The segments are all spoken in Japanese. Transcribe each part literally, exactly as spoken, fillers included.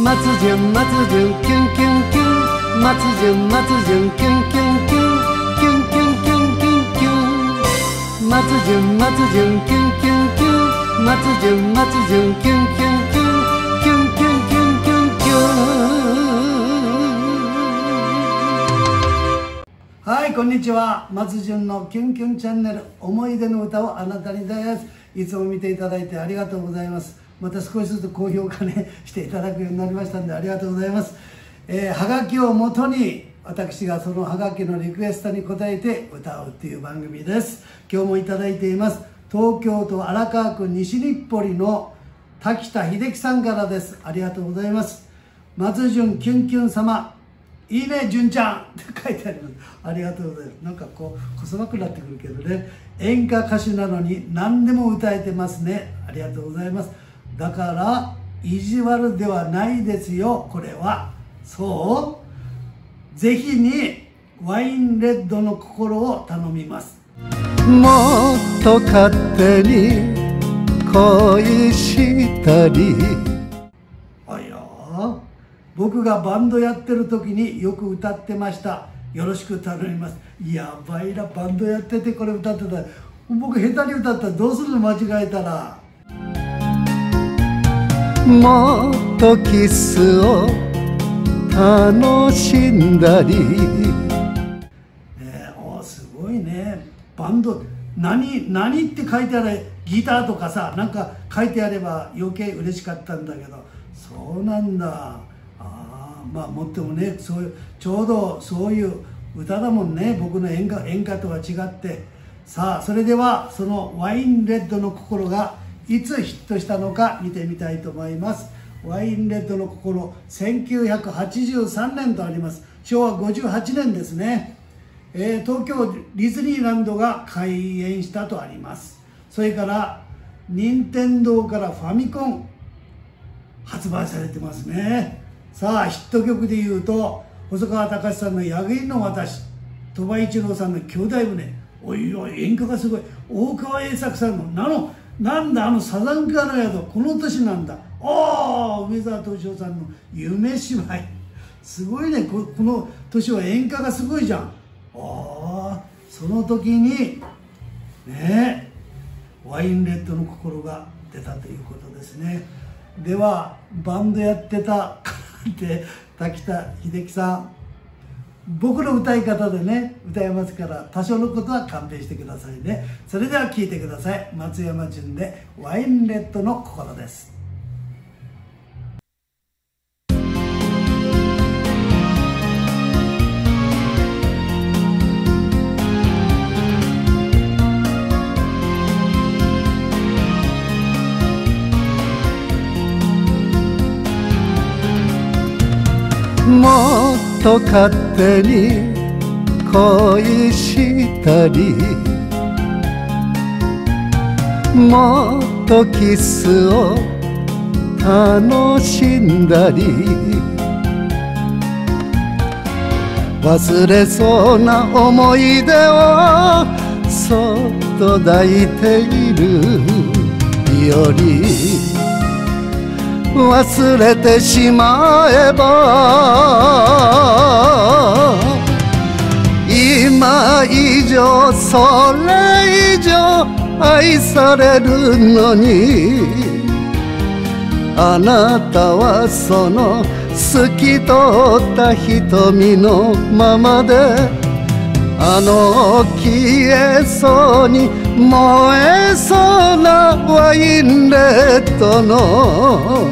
松潤松潤キュンキュンキュン、松潤松潤キュンキュンキュン、キュンキュンキュンキュンキュン、松潤松潤キュンキュンキュン、松潤松潤キュンキュンキュン、キュンキュンキュンキュンキュンキュン。はい、こんにちは。松潤のキュンキュンチャンネル、思い出の歌をあなたにです。いつも見ていただいてありがとうございます。また少しずつ高評価ねしていただくようになりましたんで、ありがとうございます。えー、はがきをもとに私がそのはがきのリクエストに応えて歌うっていう番組です。今日もいただいています。東京都荒川区西日暮里の滝田秀樹さんからです。ありがとうございます。松潤キュンキュン様、いいね純ちゃんって書いてあります。ありがとうございます。なんかこう細くなってくるけどね、演歌歌手なのに何でも歌えてますね。ありがとうございます。だから意地悪ではないですよ、これは。そう、ぜひにワインレッドの心を頼みます。もっと勝手に恋したり。あいや、僕がバンドやってる時によく歌ってました。よろしく頼みます。やばいな、バンドやっててこれ歌ってたら、僕下手に歌ったらどうするの、間違えたら。もっとキスを楽しんだり、えー、おすごいね。バンド何何って書いてある、ギターとかさ、なんか書いてあれば余計嬉しかったんだけど、そうなんだ。ああ、まあもってもね、そういうちょうどそういう歌だもんね、僕の演歌演歌とは違って。さあ、それではそのワインレッドの心がいつヒットしたのか見てみたいと思います。ワインレッドの心、せんきゅうひゃくはちじゅうさんねんとあります。しょうわごじゅうはちねんですね。えー、東京ディズニーランドが開園したとあります。それから任天堂からファミコン発売されてますね。さあ、ヒット曲でいうと細川たかしさんの「矢切の私」、鳥羽一郎さんの「兄弟船」、おいおい演歌がすごい、大川栄策さんの「なのなんだあのサザンカの宿」、この年なんだ。ああ、梅沢富美男さんの「夢芝居」、すごいね。 こ, この年は演歌がすごいじゃん。ああ、その時にねワインレッドの心が出たということですね。ではバンドやってたって滝田秀樹さん、僕の歌い方でね歌いますから、多少のことは勘弁してくださいね。それでは聴いてください。松山潤でワインレッドの心です。もっと勝手に恋したり、もっとキスを楽しんだり、忘れそうな思い出をそっと抱いているより、忘れてしまえば今以上、それ以上愛されるのに、あなたはその透き通った瞳のままで、あの消えそうに燃えそうなワインレッドの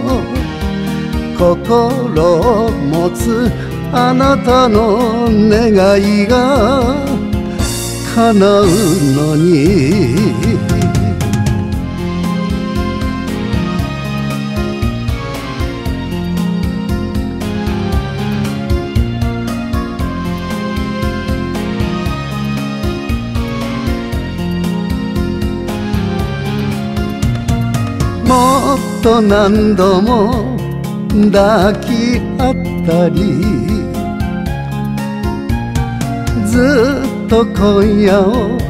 心を持つあなたの願いが叶うのに、もっと何度も抱き合ったり、ずっと今夜を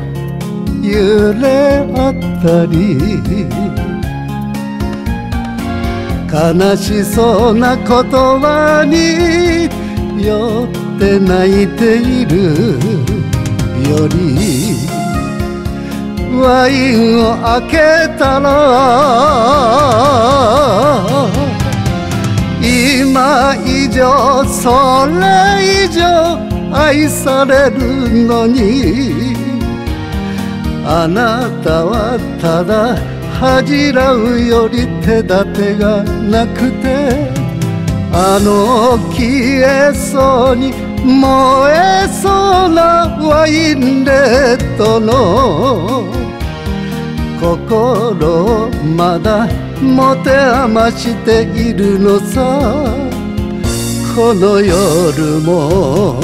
揺れ合ったり、 悲しそうな言葉に酔って泣いているより、ワインを開けたら今以上それ以上愛されるのに、あなたはただ恥じらうより手立てがなくて、あの消えそうに燃えそうなワインレッドの心をまだ持て余しているのさ、この夜も。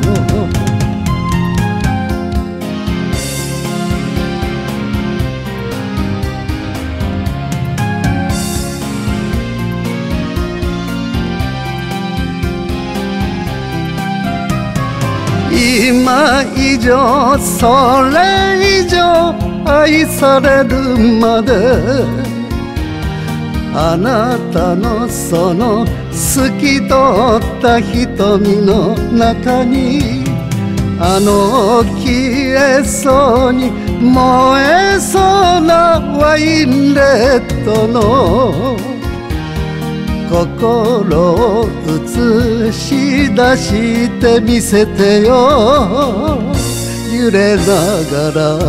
今以上それ以上愛されるまで、あなたのその透き通った瞳の中に、あの消えそうに燃えそうなワインレッドの心を映し出してみせてよ、揺れながら。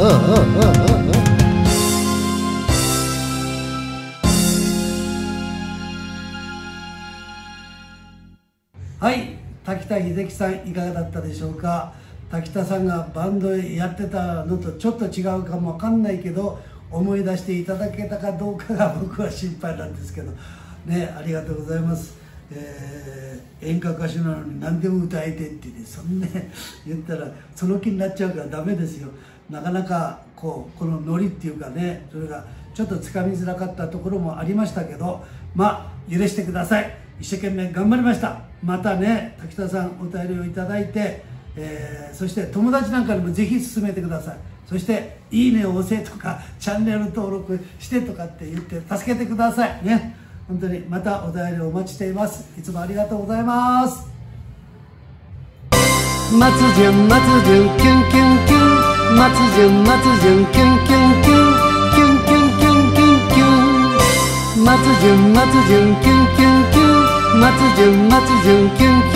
はい、滝田秀樹さんいかがだったでしょうか。滝田さんがバンドやってたのとちょっと違うかもわかんないけど、思い出していただけたかどうかが僕は心配なんですけどね。ありがとうございます。えー、演歌歌手なのに何でも歌えてってね、そんな言ったらその気になっちゃうからダメですよ。なかなかこうこのノリっていうかね、それがちょっとつかみづらかったところもありましたけど、まあ許してください。一生懸命頑張りました。またね、滝田さんお便りをいただいて、えー、そして友達なんかにもぜひ勧めてください。そしていいねを押せとかチャンネル登録してとかって言って助けてくださいね。本当にまたお便りをお待ちしています。いつもありがとうございます。 松潤松潤キュンキュンキュン、松潤松潤キュンキュンキュン、キュンキュンキュンキュンキュン、松潤松潤キュンキュンキュン、松潤松潤キュンキュン。